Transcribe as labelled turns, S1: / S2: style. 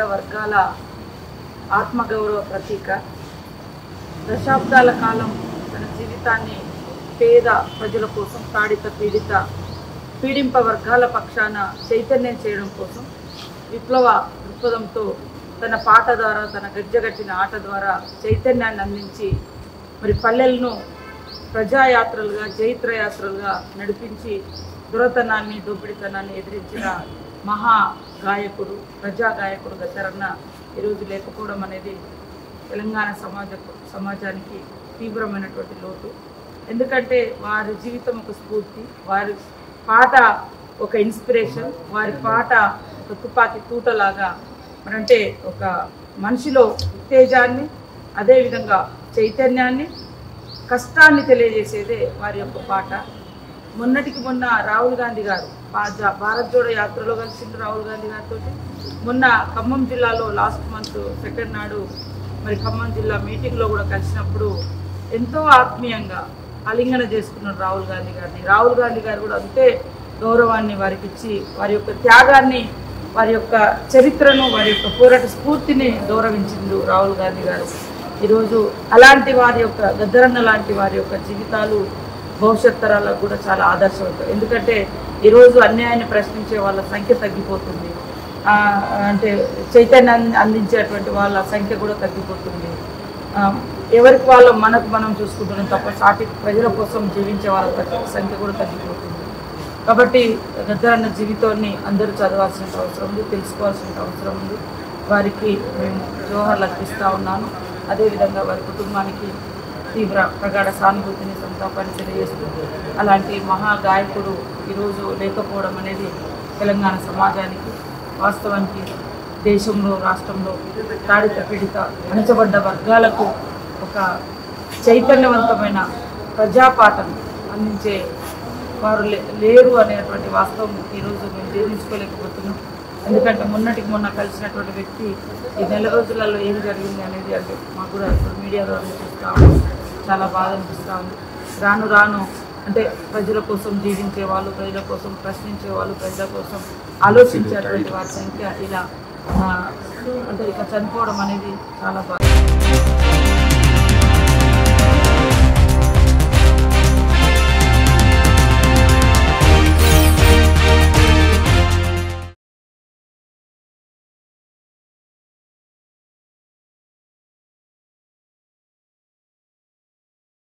S1: వర్గాల ఆత్మగౌరవ ప్రతీక. దశాబ్దాల కాలం తన జీవితాన్ని పేద ప్రజల కోసం, పీడింప వర్గాల పక్షాన చైతన్యం చేయడం కోసం విప్లవ దృక్పథంతో తన పాట ద్వారా, తన గజ్జగట్టిన ఆట ద్వారా చైతన్యాన్ని అందించి మరి పల్లెలను ప్రజాయాత్రలుగా, జైత్రయాత్రలుగా నడిపించి దురతనాన్ని, దోపిడితనాన్ని ఎదిరించిన మహా గాయకుడు, ప్రజా గాయకుడు గద్దరన్న ఈరోజు లేకపోవడం అనేది తెలంగాణ సమాజానికి తీవ్రమైనటువంటి లోటు. ఎందుకంటే వారి జీవితం ఒక స్ఫూర్తి, వారి పాట ఒక ఇన్స్పిరేషన్, వారి పాట ఒక తుపాకీ తూటలాగా మరంటే ఒక మనిషిలో ఉత్తేజాన్ని, అదేవిధంగా చైతన్యాన్ని, కష్టాన్ని తెలియజేసేదే వారి యొక్క పాట. మొన్నటికి మొన్న రాహుల్ గాంధీ గారు భారత్ జోడో యాత్రలో కలిసిండు రాహుల్ గాంధీ గారితో. మొన్న ఖమ్మం జిల్లాలో లాస్ట్ మంత్ 2nd నాడు మరి ఖమ్మం జిల్లా మీటింగ్లో కూడా కలిసినప్పుడు ఎంతో ఆత్మీయంగా ఆలింగన చేసుకున్నారు రాహుల్ గాంధీ గారిని. రాహుల్ గాంధీ గారు కూడా అంతే గౌరవాన్ని వారికి ఇచ్చి వారి యొక్క త్యాగాన్ని, వారి యొక్క చరిత్రను, వారి యొక్క పోరాట స్ఫూర్తిని గౌరవించిండు రాహుల్ గాంధీ గారు. ఈరోజు అలాంటి వారి యొక్క గద్దరన్న లాంటి వారి యొక్క జీవితాలు భవిష్యత్ తరాలకు కూడా చాలా ఆదర్శవంతం. ఎందుకంటే ఈరోజు అన్యాయాన్ని ప్రశ్నించే వాళ్ళ సంఖ్య తగ్గిపోతుంది, అంటే చైతన్యాన్ని అందించేటువంటి వాళ్ళ సంఖ్య కూడా తగ్గిపోతుంది. ఎవరికి వాళ్ళు మనం చూసుకుంటున్నాం తప్ప సాటి ప్రజల కోసం జీవించే వాళ్ళ సంఖ్య కూడా తగ్గిపోతుంది. కాబట్టి గద్దరన్న జీవితాన్ని అందరూ చదవాల్సిన అవసరం ఉంది, తెలుసుకోవాల్సిన అవసరం ఉంది. వారికి మేము జోహార్లు అర్పిస్తూ ఉన్నాను. అదేవిధంగా వారి కుటుంబానికి తీవ్ర ప్రగాఢ సానుభూతిని, సంతాపాన్ని తెలియజేస్తూ అలాంటి మహా గాయకుడు ఈరోజు లేకపోవడం అనేది తెలంగాణ సమాజానికి, వాస్తవానికి దేశంలో, రాష్ట్రంలో దారిద్ర్య పీడిత అణచబడ్డ వర్గాలకు ఒక చైతన్యవంతమైన ప్రజాపాఠం అందించే వారు లేరు అనేటువంటి వాస్తవం ఈరోజు మేము జీర్ణించుకోలేకపోతున్నాం. ఎందుకంటే మొన్నటికి మొన్న కలిసినటువంటి వ్యక్తి ఈ నెల రోజులలో ఏం జరిగింది అనేది అంటే మాకు కూడా ఇప్పుడు మీడియా ద్వారా చూస్తూ ఉన్నాం, చాలా బాధ అనిపిస్తూ ఉంది. రాను అంటే ప్రజల కోసం జీవించే వాళ్ళు, ప్రజల కోసం ప్రశ్నించే వాళ్ళు, ప్రజల కోసం ఆలోచించేటువంటి వారి సంఖ్య ఇలా అంటే ఇక చనిపోవడం అనేది చాలా బాధ.